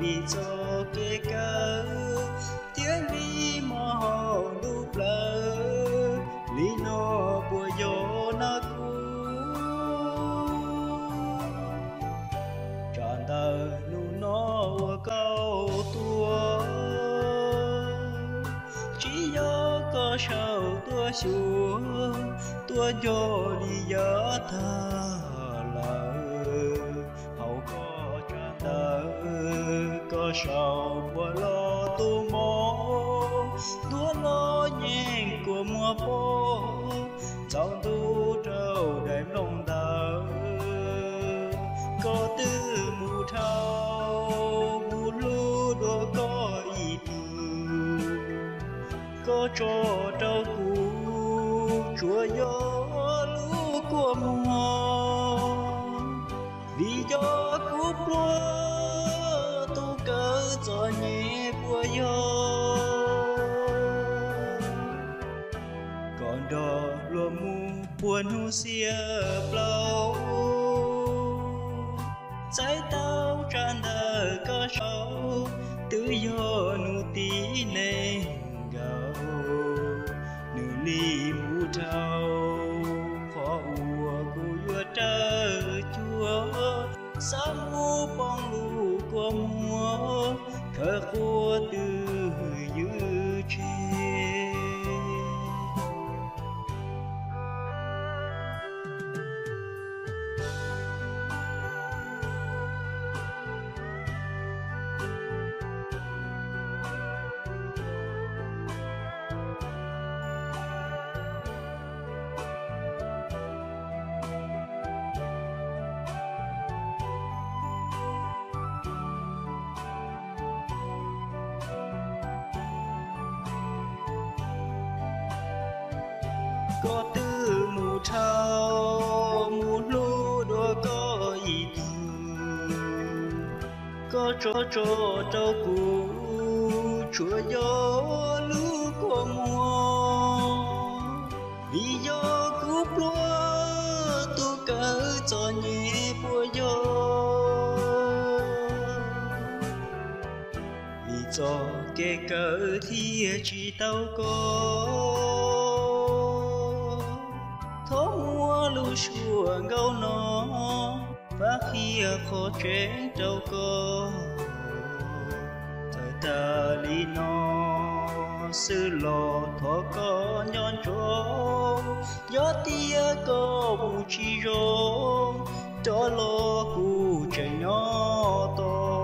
vì cho kê cớ tiếng đi mò hồ lúc lỡ lý nó bùa gió nó cũ tròn tờ nu nó câu tua chỉ do có sầu tua xuống tua vô đi gió thơ lỡ hậu có tròn tờ có sầu bùa lo tu mô tua lo nhang của mùa phố trong tu trâu đêm lòng tờ có tư mù thâu mù lu đua có ý tu có cho trâu cũ chúa gió lũ của mùa vì gió cúp lúa tu cớ cho nhẹ bùa gió còn đò lúa mù buồn hu xia lâu trái tao tràn đời có sâu tự do nụ tí nền gạo nụ ly mù trâu khó ua cu vua trơ chúa sa mu bong lù của mùa khờ khua từ dư trên có tư mù thâu mù lu đua có ý tu có cho trâu cũ chúa gió lũ của mùa vì gió cúp lúa tu cớ cho nhẹ bùa gió vì cho kê cớ thì chỉ tao có thó mua lưu chùa gấu nó và khi khó chuyện đâu có thời ta lý nó sư lò thó có nhon trố gió tia có bù chi rô cho lo cụ trời nhỏ to